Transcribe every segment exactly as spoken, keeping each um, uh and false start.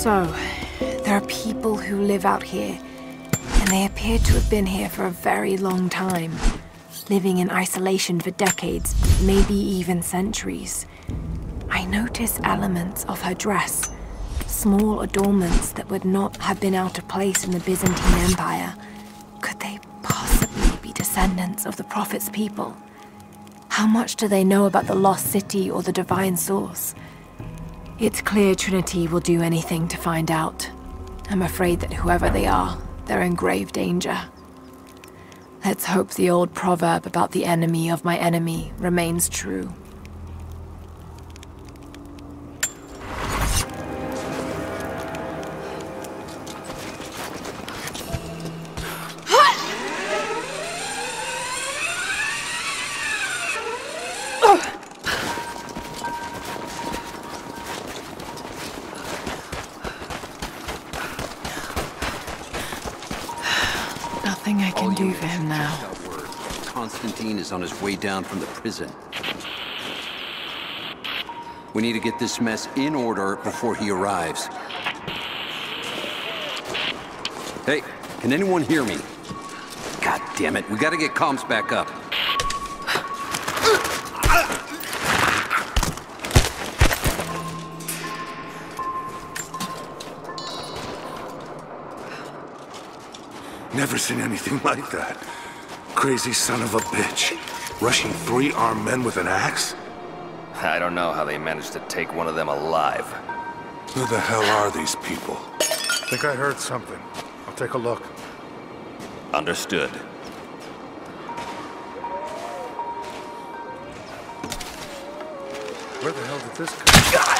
So, there are people who live out here, and they appear to have been here for a very long time, living in isolation for decades, maybe even centuries. I notice elements of her dress, small adornments that would not have been out of place in the Byzantine Empire. Could they possibly be descendants of the Prophet's people? How much do they know about the lost city or the divine source? It's clear Trinity will do anything to find out. I'm afraid that whoever they are, they're in grave danger. Let's hope the old proverb about the enemy of my enemy remains true. Nothing I can do for him now. Constantine is on his way down from the prison. We need to get this mess in order before he arrives. Hey, can anyone hear me? God damn it, we gotta get comms back up. Never seen anything like that. Crazy son of a bitch. Rushing three armed men with an axe? I don't know how they managed to take one of them alive. Who the hell are these people? Think I heard something. I'll take a look. Understood. Where the hell did this come?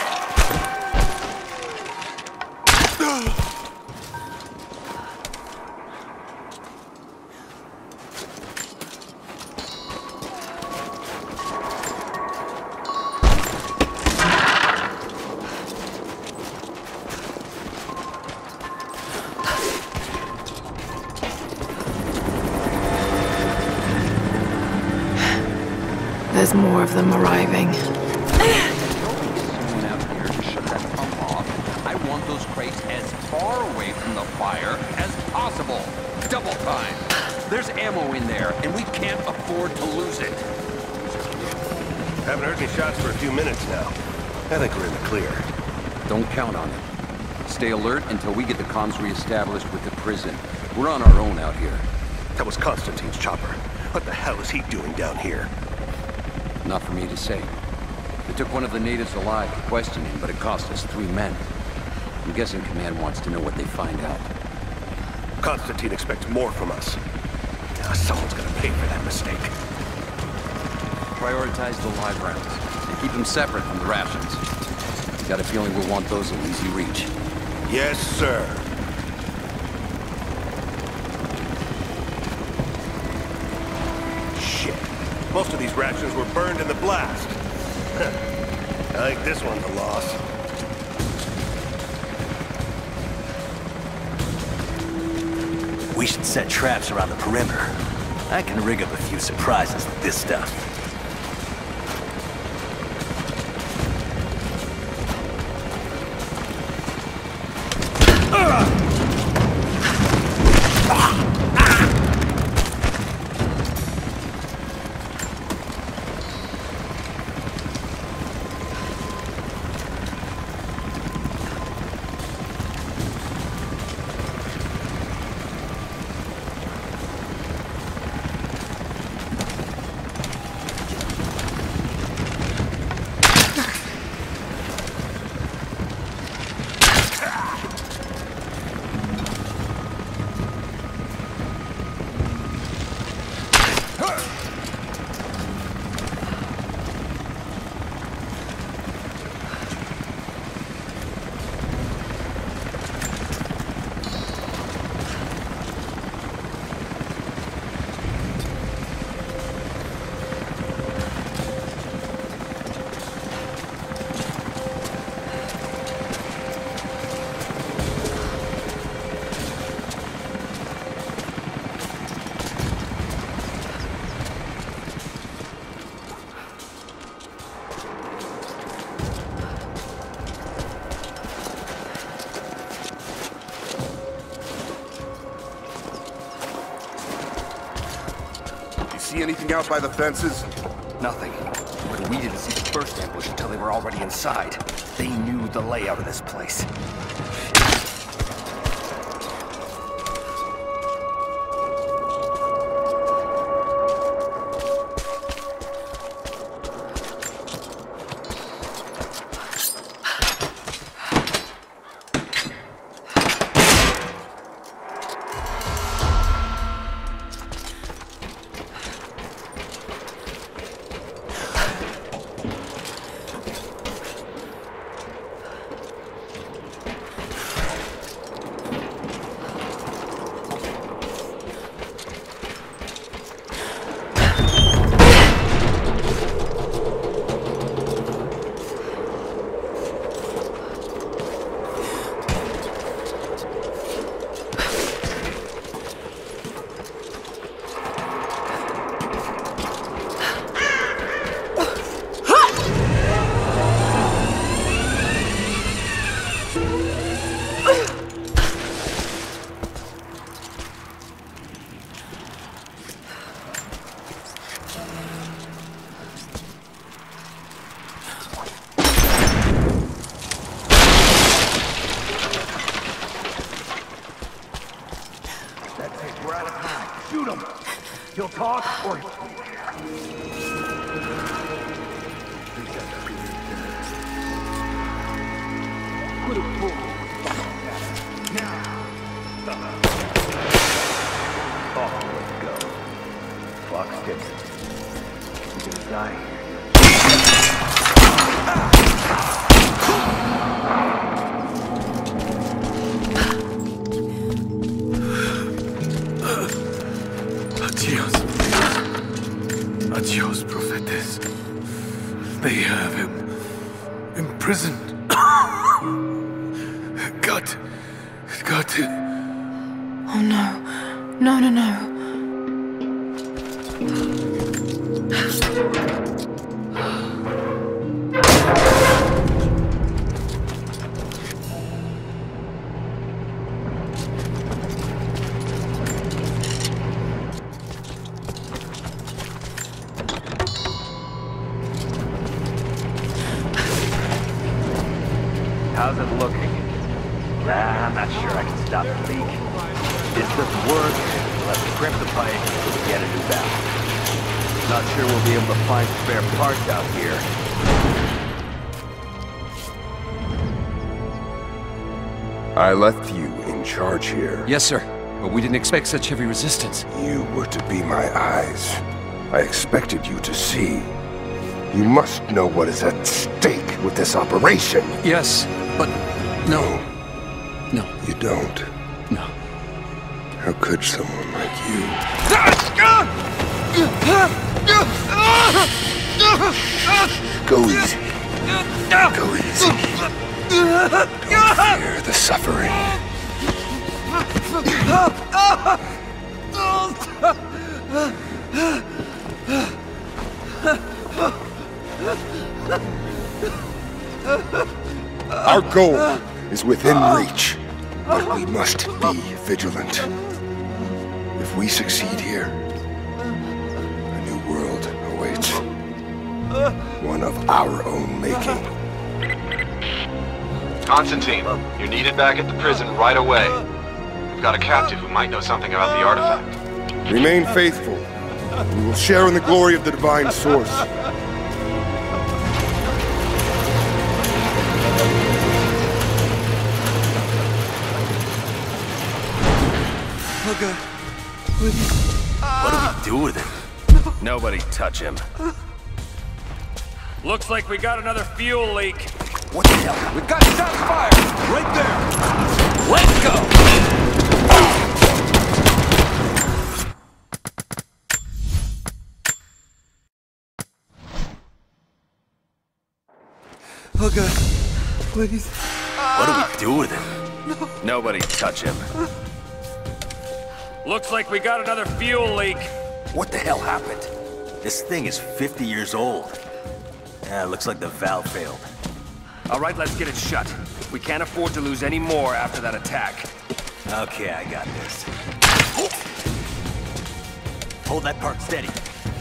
There's more of them arriving. Someone out here to shut that pump off. I want those crates as far away from the fire as possible. Double time. There's ammo in there, and we can't afford to lose it. Haven't heard any shots for a few minutes now. I think we're in the clear. Don't count on it. Stay alert until we get the comms reestablished with the prison. We're on our own out here. That was Constantine's chopper. What the hell is he doing down here? Not for me to say. They took one of the natives alive to question him, but it cost us three men. I'm guessing Command wants to know what they find out. Constantine expects more from us. Now, someone's gonna pay for that mistake. Prioritize the live rounds, and keep them separate from the rations. Got a feeling we'll want those in easy reach. Yes, sir. Most of these rations were burned in the blast. I think this one's a loss. We should set traps around the perimeter. I can rig up a few surprises with this stuff. see anything out by the fences? Nothing. But we didn't see the first ambush until they were already inside. They knew the layout of this place. He'll talk or... Adios, prophetess. They have him imprisoned. Got... got to... Oh no. No, no, no. How's it looking? Nah, I'm not sure I can stop the leak. This doesn't work. We'll have to crimp the pipe until we get a new valve. Not sure we'll be able to find spare parts out here. I left you in charge here. Yes, sir. But we didn't expect such heavy resistance. You were to be my eyes. I expected you to see. You must know what is at stake with this operation. Yes, but no. No. You don't. No. How could someone like you? Go easy. Go easy. Don't fear the suffering. Our goal is within reach, but we must be vigilant. If we succeed here, a new world awaits. One of our own making. Constantine, you're needed back at the prison right away. We've got a captive who might know something about the artifact. Remain faithful. We will share in the glory of the divine source. Oh God, please. What do we do with him? Nobody touch him. Looks like we got another fuel leak. What the hell? We've got shots fired! Right there! Let's go! Oh God, please. What do we do with him? No. Nobody touch him. Looks like we got another fuel leak. What the hell happened? This thing is fifty years old. Yeah, looks like the valve failed. All right, let's get it shut. We can't afford to lose any more after that attack. Okay, I got this. Hold that part steady.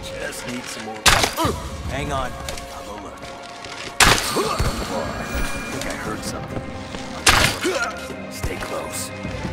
Just need some more. Hang on. I'll go look. I think I heard something. Stay close.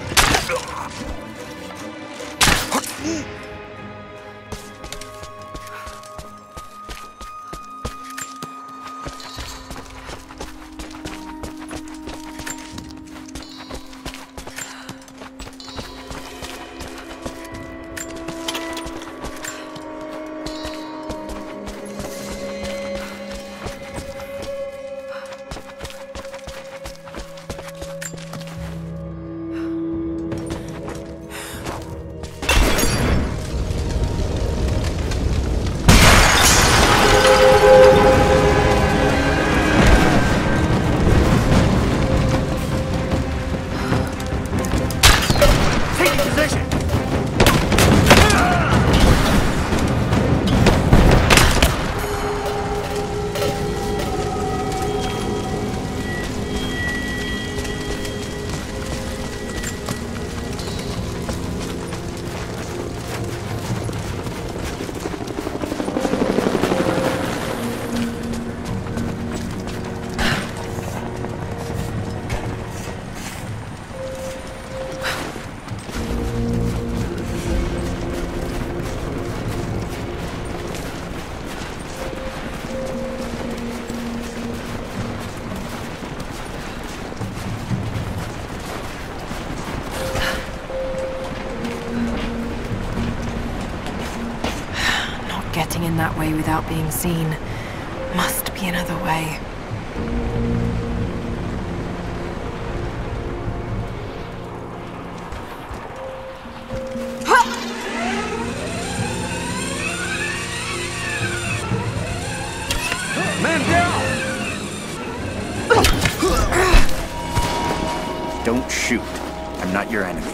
Getting in that way without being seen. Must be another way. Man down! Don't shoot. I'm not your enemy.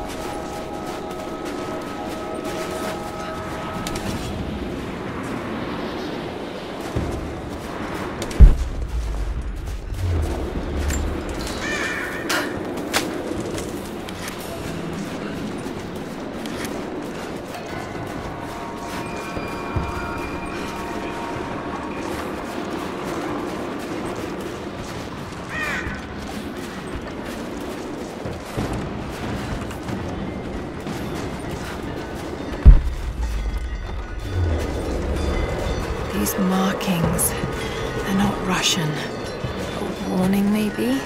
These markings, they're not Russian. A warning, maybe?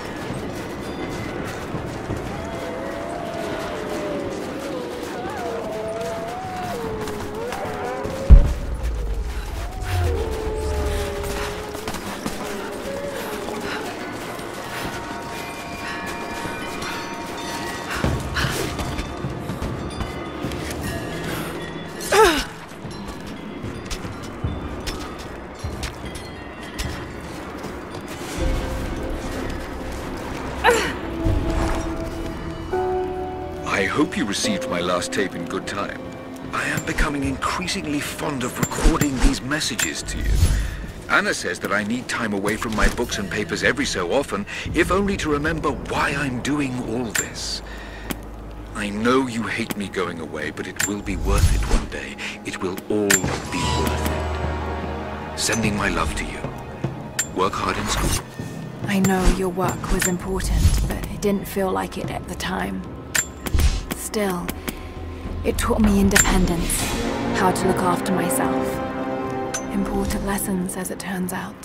I hope you received my last tape in good time. I am becoming increasingly fond of recording these messages to you. Anna says that I need time away from my books and papers every so often, if only to remember why I'm doing all this. I know you hate me going away, but it will be worth it one day. It will all be worth it. Sending my love to you. Work hard in school. I know your work was important, but it didn't feel like it at the time. Still, it taught me independence, how to look after myself. Important lessons, as it turns out.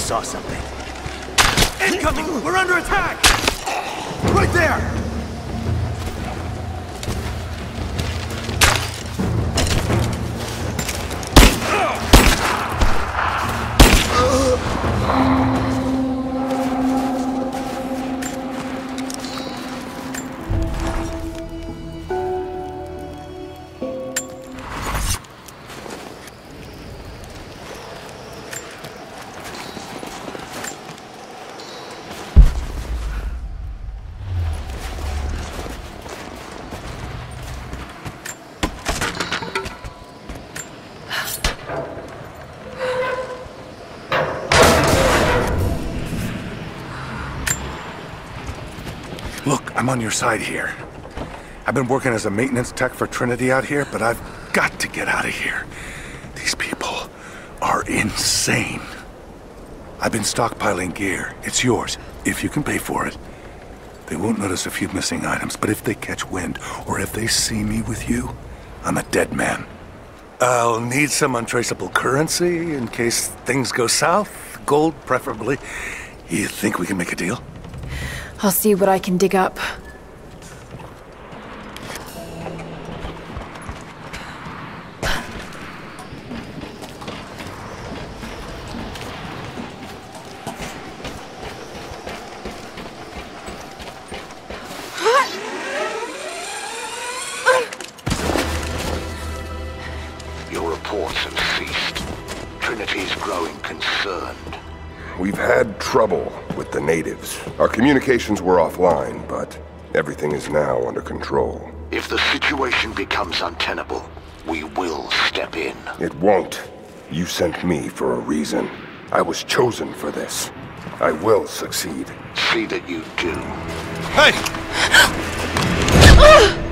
saw something. Incoming! We're under attack! Right there! Look, I'm on your side here. I've been working as a maintenance tech for Trinity out here, but I've got to get out of here. These people are insane. I've been stockpiling gear. It's yours, if you can pay for it. They won't notice a few missing items, but if they catch wind, or if they see me with you, I'm a dead man. I'll need some untraceable currency in case things go south. Gold, preferably. You think we can make a deal? I'll see what I can dig up. Your reports have ceased. Trinity's growing concerned. We've had trouble with the natives. Our communications were offline, but everything is now under control. If the situation becomes untenable, we will step in. It won't. You sent me for a reason. I was chosen for this. I will succeed. See that you do. Hey!